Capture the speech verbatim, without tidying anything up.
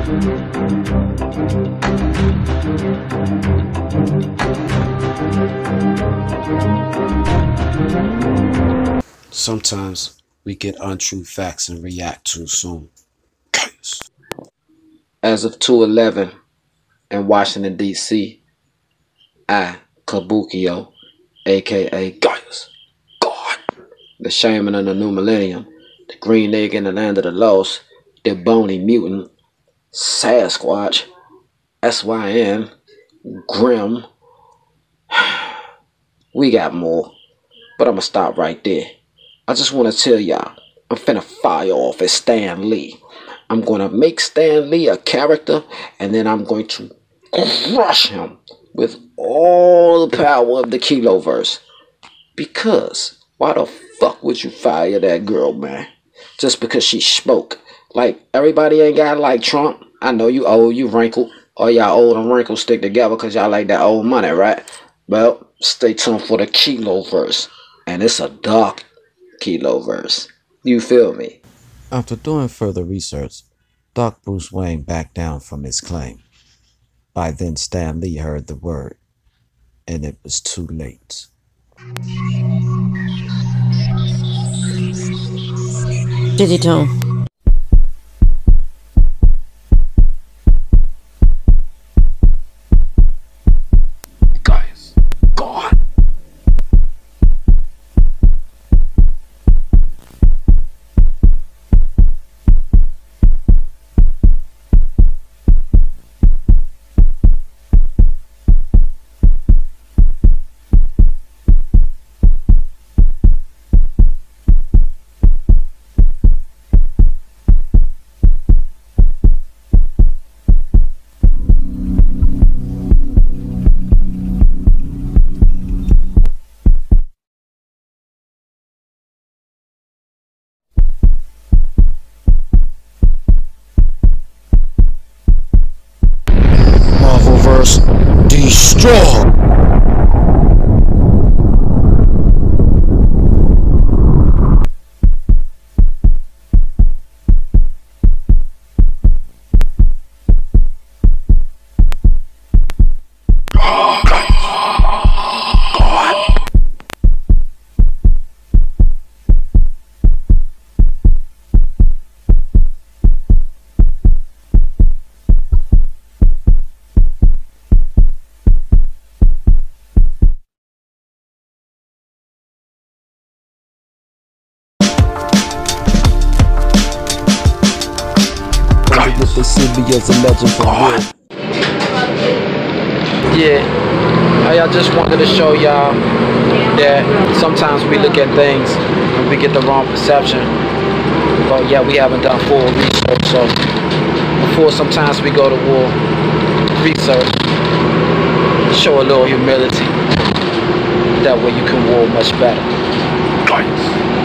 Sometimes we get untrue facts and react too soon. As of two eleven in Washington, D C, I, Kabukio, aka Gaius, God, the shaman of the new millennium, the green egg in the land of the lost, the bony mutant, Sasquatch, S Y N, Grim. We got more, but I'm gonna stop right there. I just want to tell y'all, I'm finna fire off as Stan Lee. I'm gonna make Stan Lee a character, and then I'm going to crush him with all the power of the Kiloverse. Because why the fuck would you fire that girl, man? Just because she spoke. Like, everybody ain't got like Trump. I know you old, you wrinkled. All y'all old and wrinkled stick together because y'all like that old money, right? Well, stay tuned for the Kiloverse. And it's a dark Kiloverse. You feel me? After doing further research, Doc Bruce Wayne backed down from his claim. By then, Stan Lee heard the word, and it was too late. Shitty tone. Guys, God. Destroy! The symbiote's a legend for real. Yeah, I just wanted to show y'all that sometimes we look at things and we get the wrong perception. But yeah, we haven't done full research, so before sometimes we go to war, research, show a little humility. That way you can war much better.